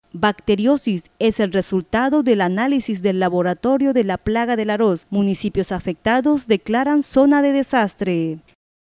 Bacteriosis es el resultado del análisis del laboratorio de la plaga del arroz. Municipios afectados declaran zona de desastre.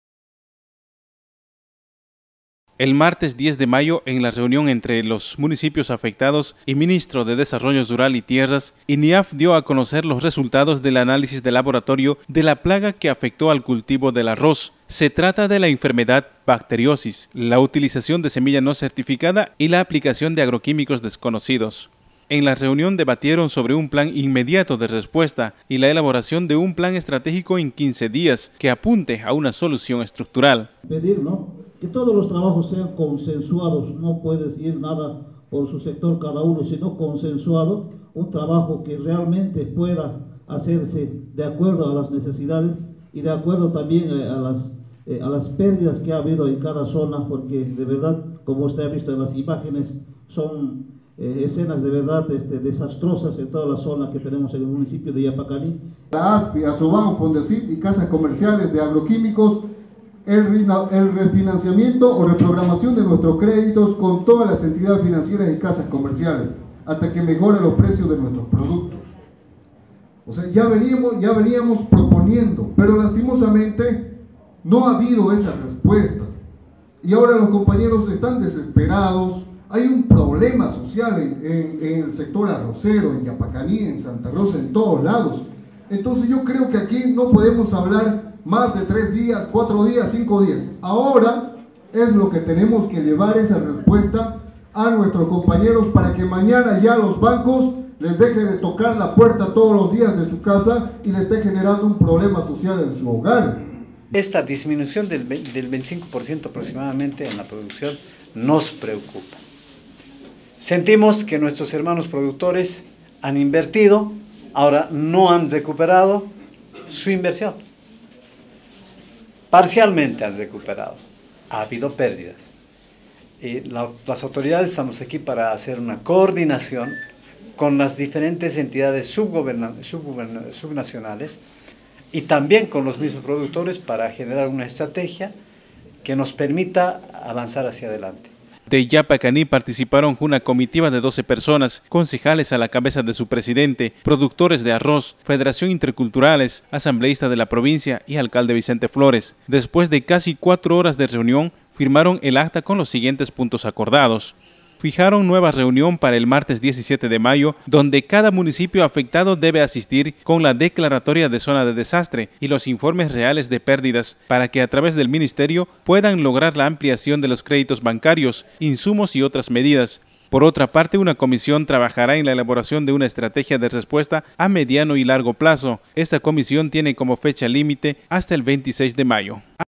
El martes 10 de mayo, en la reunión entre los municipios afectados y Ministro de Desarrollo Rural y Tierras, INIAF dio a conocer los resultados del análisis de laboratorio de la plaga que afectó al cultivo del arroz. Se trata de la enfermedad bacteriosis, la utilización de semilla no certificada y la aplicación de agroquímicos desconocidos. En la reunión debatieron sobre un plan inmediato de respuesta y la elaboración de un plan estratégico en 15 días que apunte a una solución estructural. Pedir, que todos los trabajos sean consensuados, no puedes ir nada por su sector cada uno, sino consensuado, un trabajo que realmente pueda hacerse de acuerdo a las necesidades y de acuerdo también a las pérdidas que ha habido en cada zona, porque de verdad, como usted ha visto en las imágenes, son escenas de verdad desastrosas en toda la zona que tenemos en el municipio de Yapacaní. La ASPI, Asobán, Fondesit y casas comerciales de agroquímicos, el refinanciamiento o reprogramación de nuestros créditos con todas las entidades financieras y casas comerciales, hasta que mejore los precios de nuestros productos. O sea, ya veníamos proponiendo, pero lastimosamente no ha habido esa respuesta. Y ahora los compañeros están desesperados. Hay un problema social en el sector arrocero, en Yapacaní, en Santa Rosa, en todos lados. Entonces yo creo que aquí no podemos hablar más de 3 días, 4 días, 5 días. Ahora es lo que tenemos que llevar esa respuesta a nuestros compañeros para que mañana ya los bancos les deje de tocar la puerta todos los días de su casa y les esté generando un problema social en su hogar. Esta disminución del 25% aproximadamente en la producción nos preocupa. Sentimos que nuestros hermanos productores han invertido, ahora no han recuperado su inversión. Parcialmente han recuperado, ha habido pérdidas. Y las autoridades estamos aquí para hacer una coordinación con las diferentes entidades subnacionales y también con los mismos productores para generar una estrategia que nos permita avanzar hacia adelante. De Yapacaní participaron una comitiva de 12 personas, concejales a la cabeza de su presidente, productores de arroz, Federación Interculturales, asambleísta de la provincia y alcalde Vicente Flores. Después de casi 4 horas de reunión, firmaron el acta con los siguientes puntos acordados. Fijaron nueva reunión para el martes 17 de mayo, donde cada municipio afectado debe asistir con la declaratoria de zona de desastre y los informes reales de pérdidas para que a través del ministerio puedan lograr la ampliación de los créditos bancarios, insumos y otras medidas. Por otra parte, una comisión trabajará en la elaboración de una estrategia de respuesta a mediano y largo plazo. Esta comisión tiene como fecha límite hasta el 26 de mayo.